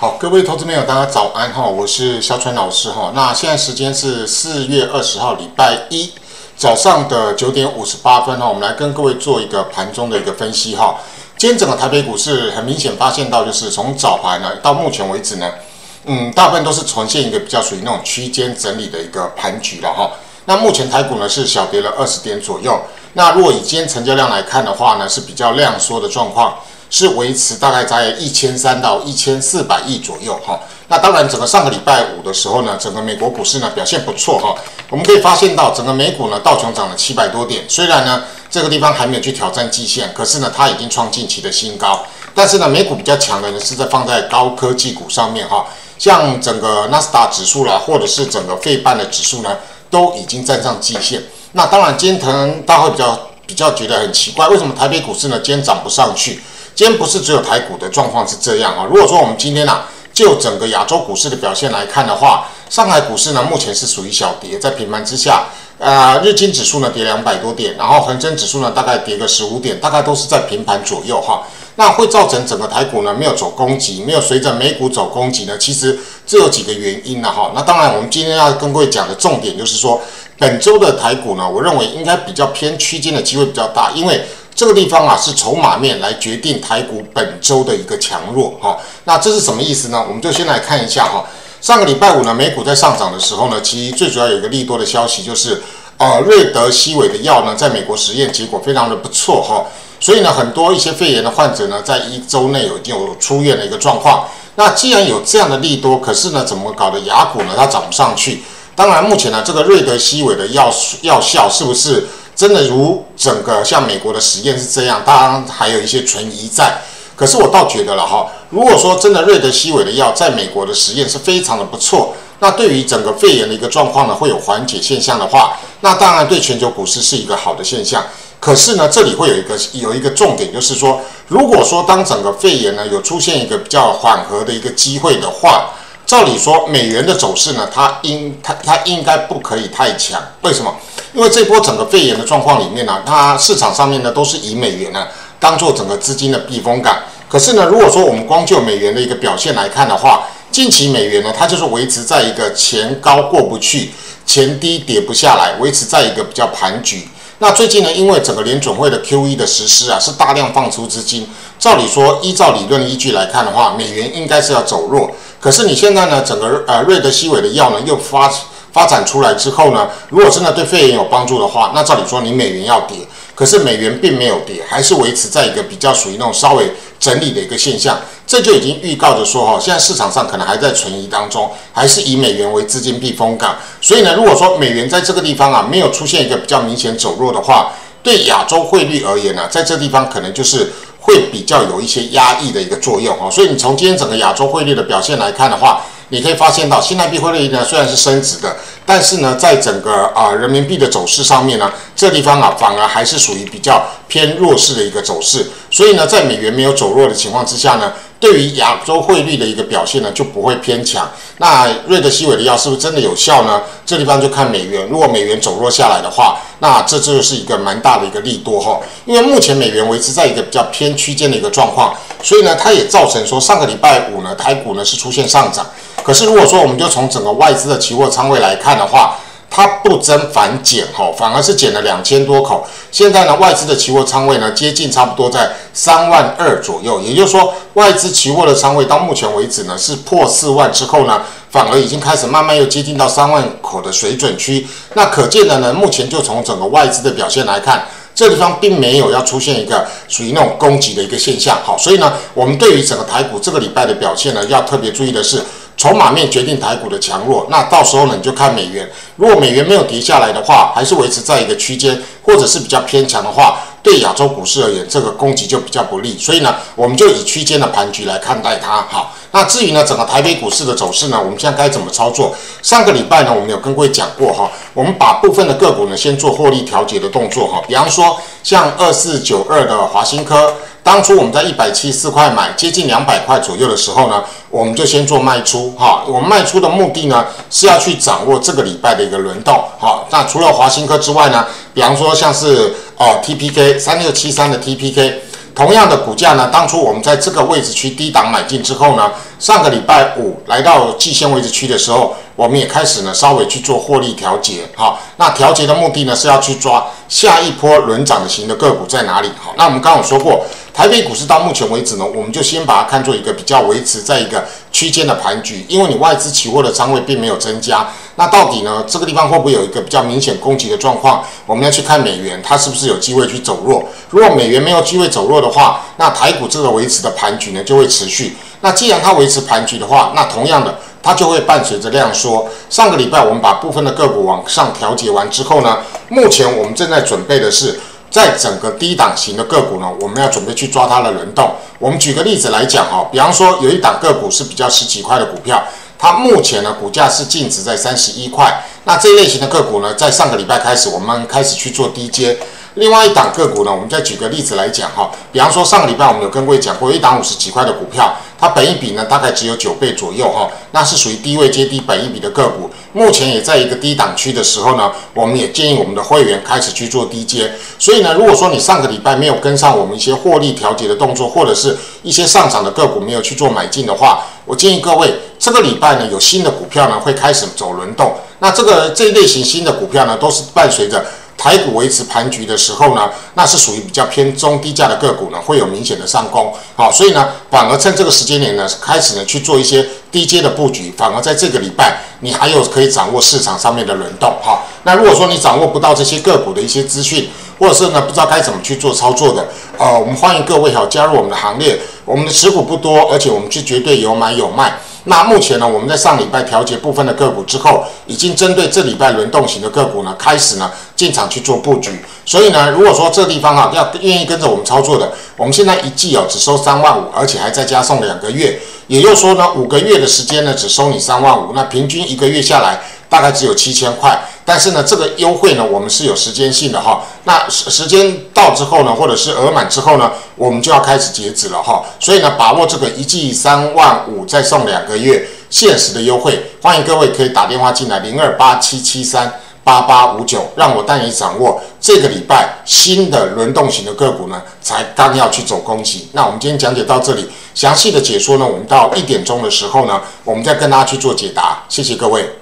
好，各位投资朋友，大家早安哈，我是肖川老师哈。那现在时间是4月20号，礼拜一早上的9点58分哈，我们来跟各位做一个盘中的一个分析哈。今天整个台北股市很明显发现到，就是从早盘呢到目前为止呢，大部分都是呈现一个比较属于那种区间整理的一个盘局了哈。那目前台股呢是小跌了20点左右。那如果以今天成交量来看的话呢，是比较量缩的状况。是维持大概在1300到1400亿左右哈。那当然，整个上个礼拜五的时候呢，整个美国股市呢表现不错哈。我们可以发现到，整个美股呢道琼涨了700多点，虽然呢这个地方还没有去挑战季线，可是呢它已经创近期的新高。但是呢，美股比较强的呢是在放在高科技股上面哈，像整个纳斯达指数啦，或者是整个费半的指数呢，都已经站上季线。那当然，今天可能大家会比较觉得很奇怪，为什么台北股市呢今天涨不上去？今天不是只有台股的状况是这样啊。如果说我们今天就整个亚洲股市的表现来看的话，上海股市呢目前是属于小跌，在平盘之下，日经指数呢跌200多点，然后恒生指数呢大概跌个15点，大概都是在平盘左右哈。那会造成整个台股呢没有走攻击，没有随着美股走攻击呢，其实这有几个原因了哈。那当然，我们今天要跟各位讲的重点就是说，本周的台股呢，我认为应该比较偏区间的机会比较大，因为这个地方是筹码面来决定台股本周的一个强弱哈。那这是什么意思呢？我们就先来看一下哈。上个礼拜五呢，美股在上涨的时候呢，其实最主要有一个利多的消息，就是瑞德西韦的药呢，在美国实验结果非常的不错哈。所以呢，很多一些肺炎的患者呢，在1周内已经有出院的一个状况。那既然有这样的利多，可是呢，怎么搞的亚股呢，它涨不上去？当然，目前呢，这个瑞德西韦的药效是不是真的如整个像美国的实验是这样？当然还有一些存疑在。可是我倒觉得了哈，如果说真的瑞德西韦的药在美国的实验是非常的不错，那对于整个肺炎的一个状况呢，会有缓解现象的话，那当然对全球股市是一个好的现象。可是呢，这里会有一个重点，就是说，如果说当整个肺炎呢有出现一个比较缓和的一个机会的话，照理说美元的走势呢，它应该不可以太强。为什么？因为这波整个肺炎的状况里面呢，它市场上面呢都是以美元呢当做整个资金的避风港。可是呢，如果说我们光就美元的一个表现来看的话，近期美元呢，它就是维持在一个前高过不去，前低跌不下来，维持在一个比较盘局。那最近呢，因为整个联准会的 QE 的实施是大量放出资金，照理说依照理论依据来看的话，美元应该是要走弱。可是你现在呢，整个瑞德西韦的药呢又发展出来之后呢，如果真的对肺炎有帮助的话，那照理说你美元要跌，可是美元并没有跌，还是维持在一个比较属于那种稍微整理的一个现象，这就已经预告着说现在市场上可能还在存疑当中，还是以美元为资金避风港。所以呢，如果说美元在这个地方没有出现一个比较明显走弱的话，对亚洲汇率而言呢，在这地方可能就是会比较有一些压抑的一个作用所以你从今天整个亚洲汇率的表现来看的话，你可以发现到新台币汇率呢虽然是升值的，但是呢，在整个人民币的走势上面呢，这地方反而还是属于比较偏弱势的一个走势。所以呢，在美元没有走弱的情况之下呢，对于亚洲汇率的一个表现呢就不会偏强。那瑞德西韦的药是不是真的有效呢？这地方就看美元，如果美元走弱下来的话，那这就是一个蛮大的一个利多因为目前美元维持在一个比较偏区间的一个状况，所以呢，它也造成说上个礼拜五呢，台股呢是出现上涨。可是如果说我们就从整个外资的期货仓位来看的话，它不增反减反而是减了2000多口。现在呢，外资的期货仓位呢接近差不多在32000左右，也就是说，外资期货的仓位到目前为止呢是破4万之后呢，反而已经开始慢慢又接近到3万口的水准区。那可见的呢，目前就从整个外资的表现来看，这地方并没有要出现一个属于那种攻击的一个现象所以呢，我们对于整个台股这个礼拜的表现呢，要特别注意的是，筹码面决定台股的强弱。那到时候呢，你就看美元，如果美元没有跌下来的话，还是维持在一个区间，或者是比较偏强的话，对亚洲股市而言，这个攻击就比较不利。所以呢，我们就以区间的盘局来看待它。好，那至于呢，整个台北股市的走势呢，我们现在该怎么操作？上个礼拜呢，我们有跟各位讲过我们把部分的个股呢，先做获利调节的动作比方说像2492的华新科。当初我们在174块买，接近200块左右的时候呢，我们就先做卖出我们卖出的目的呢，是要去掌握这个礼拜的一个轮动那除了华新科之外呢，比方说像是TPK 3673的 TPK， 同样的股价呢，当初我们在这个位置区低档买进之后呢，上个礼拜五来到季线位置区的时候，我们也开始呢稍微去做获利调节。好，那调节的目的呢是要去抓下一波轮涨的型的个股在哪里。好，那我们刚刚有说过，台北股市到目前为止呢，我们就先把它看作一个比较维持在一个区间的盘局，因为你外资期货的仓位并没有增加。那到底呢，这个地方会不会有一个比较明显攻击的状况？我们要去看美元，它是不是有机会去走弱？如果美元没有机会走弱的话，那台股这个维持的盘局呢就会持续。那既然它维持盘局的话，那同样的，它就会伴随着量缩。上个礼拜我们把部分的个股往上调节完之后呢，目前我们正在准备的是，在整个低档型的个股呢，我们要准备去抓它的轮动。我们举个例子来讲哈，比方说有一档个股是比较10几块的股票，它目前呢股价是净值在31块。那这一类型的个股呢，在上个礼拜开始，我们开始去做低阶。另外一档个股呢，我们再举个例子来讲哈，比方说上个礼拜我们有跟各位讲过，有一档50几块的股票，它本益比呢大概只有9倍左右哈，那是属于低位接低本益比的个股，目前也在一个低档区的时候呢，我们也建议我们的会员开始去做低阶。所以呢，如果说你上个礼拜没有跟上我们一些获利调节的动作，或者是一些上涨的个股没有去做买进的话，我建议各位这个礼拜呢有新的股票呢会开始走轮动。那这一类型新的股票呢，都是伴随着台股维持盘局的时候呢，那是属于比较偏中低价的个股呢，会有明显的上攻。好，所以呢，反而趁这个时间点呢，开始呢去做一些低阶的布局，反而在这个礼拜，你还有可以掌握市场上面的轮动。好，那如果说你掌握不到这些个股的一些资讯，或者是呢不知道该怎么去做操作的，我们欢迎各位加入我们的行列。我们的持股不多，而且我们是绝对有买有卖。那目前呢，我们在上礼拜调节部分的个股之后，已经针对这礼拜轮动型的个股呢，开始呢进场去做布局。所以呢，如果说这地方要愿意跟着我们操作的，我们现在一季只收3万5，而且还再加送2个月，也就是说呢，5个月的时间呢只收你3万5，那平均1个月下来大概只有7000块。但是呢，这个优惠呢，我们是有时间性的哈。那时间到之后呢，或者是额满之后呢，我们就要开始截止了哈。所以呢，把握这个一季3万5再送2个月限时的优惠，欢迎各位可以打电话进来0287738859，让我带你掌握这个礼拜新的轮动型的个股呢，才刚要去走攻击。那我们今天讲解到这里，详细的解说呢，我们到1点钟的时候呢，我们再跟大家去做解答。谢谢各位。